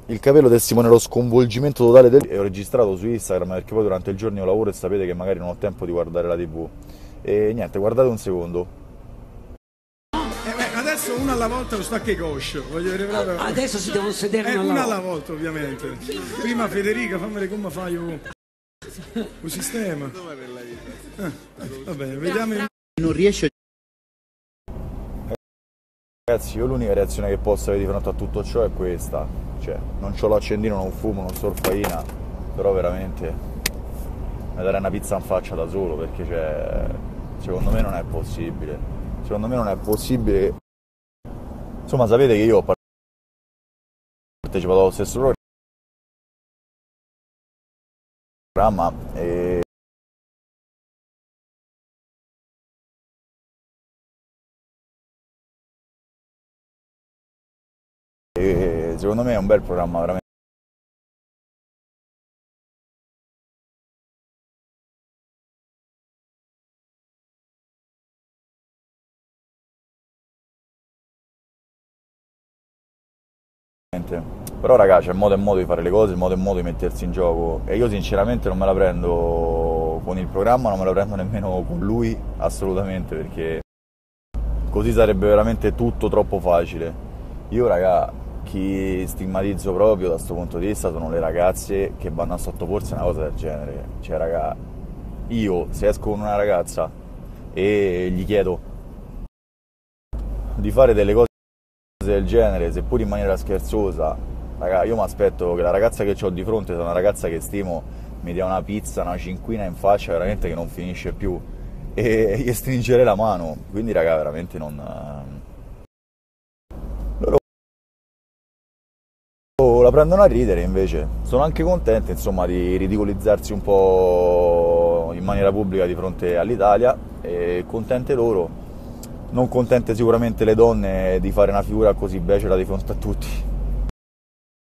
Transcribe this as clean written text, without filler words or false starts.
il capello testimonia lo sconvolgimento totale e ho registrato su Instagram perché poi durante il giorno io lavoro e sapete che magari non ho tempo di guardare la TV. E niente, guardate un secondo. Adesso una alla volta lo stacca coscio, voglio vedere proprio. Adesso si devono sedere una Una alla alla volta ovviamente. Prima Federica, fammi vedere come fai un sistema. Va bene, vediamo. Non riesce. Ragazzi, io l'unica reazione che posso avere di fronte a tutto ciò è questa. Cioè, non c'ho l'accendino, non fumo, non sorfaina, però veramente mi darei una pizza in faccia da solo perché cioè, secondo me non è possibile. Secondo me non è possibile. Insomma, sapete che io ho partecipato allo stesso programma e secondo me è un bel programma veramente. Però raga, c'è modo e modo di fare le cose, modo e modo di mettersi in gioco e io sinceramente non me la prendo con il programma, non me la prendo nemmeno con lui, assolutamente, perché così sarebbe veramente tutto troppo facile. Io raga, chi stigmatizzo proprio da questo punto di vista sono le ragazze che vanno a sottoporsi a una cosa del genere. Cioè raga, io se esco con una ragazza e gli chiedo di fare delle cose del genere, seppur in maniera scherzosa, raga, io mi aspetto che la ragazza che ho di fronte sia una ragazza che stimo, mi dia una pizza, una cinquina in faccia veramente che non finisce più e gli stringerei la mano. Quindi raga, veramente non. Loro la prendono a ridere invece. Sono anche contente, insomma, di ridicolizzarsi un po' in maniera pubblica di fronte all'Italia e contente loro. Non contente sicuramente le donne di fare una figura così becera di fronte a tutti.